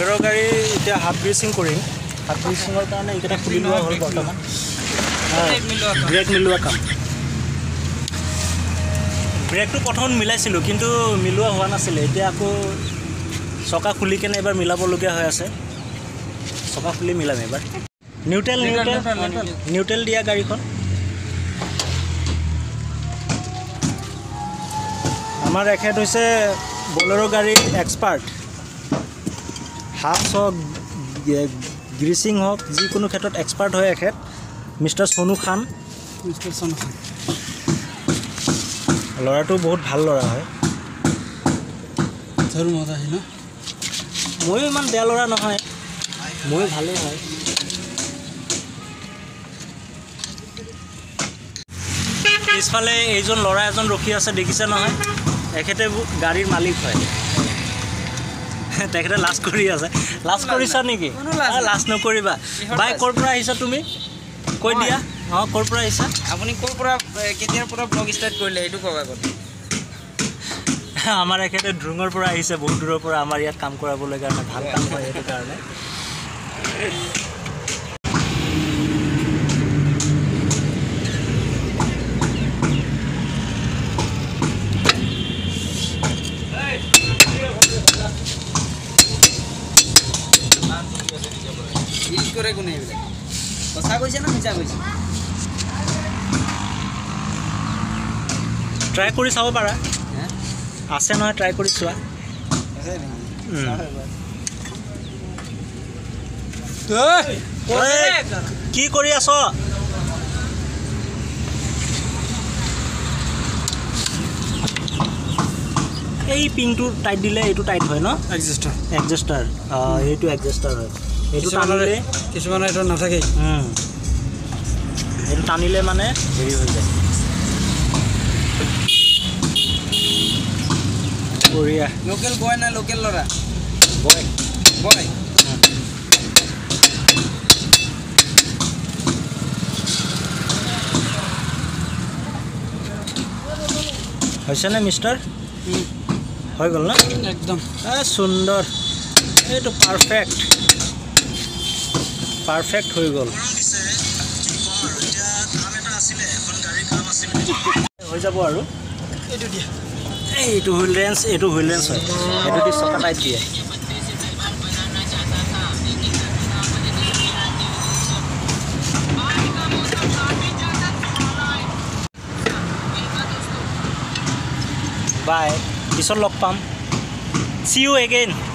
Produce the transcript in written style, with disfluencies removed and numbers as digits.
বলেৰো গাড়ী এতিয়া হাফ গ্ৰিচিং কৰিম। হাফ গ্ৰিচিঙৰ কাৰণে এইকেইটা খুলি লোৱা হ'ল বৰ্তমান। ব্ৰেক মিলোৱা কাম। ব্ৰেকটো প্ৰথম মিলাইছিলোঁ কিন্তু মিলোৱা হোৱা নাছিলে। এতিয়া আকৌ চকা খুলি কেনে এবাৰ মিলাবলগীয়া হৈ আছে। চকা খুলি মিলাম এবাৰ। নিউট্ৰেল দিয়া গাড়ীখন। আমাৰ এখেত হৈছে বলেৰো গাড়ীৰ এক্সপাৰ্ট। হাফ হওক গ্ৰিচিং হওক যিকোনো ক্ষেত্ৰত এক্সপাৰ্ট হয় এখেত। মিষ্টাৰ সোনু খান। ল'ৰাটো বহুত ভাল ল'ৰা হয়। ময়ো ইমান বেয়া ল'ৰা নহয়, ময়ো ভালেই হয়। পিছফালে এইজন ল'ৰা এজন ৰখি আছে দেখিছে নহয়, এখেতে গাড়ীৰ মালিক হয়। তেখেতে লাজ কৰি আছে। লাজ কৰিছা নেকি? লাজ নকৰিবা। বাই ক'ৰ পৰা আহিছা তুমি? কৈ দিয়া। অঁ, ক'ৰ পৰা আহিছা? আপুনি ক'ৰ পৰা কেতিয়াৰ পৰা ব্লগ ষ্টাৰ্ট কৰিলে এইটো কওক আগতে। আমাৰ এখেতে ড্ৰুঙৰ পৰা আহিছে, বহুত দূৰৰ পৰা আমাৰ ইয়াত কাম কৰাবলৈ কাৰণে। ভাল কাম হয় সেইটো কাৰণে। কৰে কোনে এইবিলাক কথা কৈছে না মিছা কৈছে? ট্ৰাই কৰি চাব পাৰা, আছে নহয়, ট্ৰাই কৰি চোৱা। কি কৰি আছ? এই পিনটো টাইট দিলে এইটো টাইট হয় ন? এডজাষ্টাৰ। এইটো এডজাষ্টাৰ হয়। এইটো টানিলে কিছুমানে এইটো নাথাকে। এইটো টানিলে মানে হেৰি হৈ যায়। বঢ়িয়া। লোকেল বয় না লোকেল ল'ৰা? বয়। হৈছেনে মিষ্টাৰ? হৈ গ'ল ন? একদম সুন্দৰ। এইটো পাৰফেক্ট হৈ গ'ল। হৈ যাব আৰু এইটো হুইল ৰেঞ্চ হয়। এইটো দি চকা টাইট দিয়ে। বাই, পিছত লগ পাম। See you again.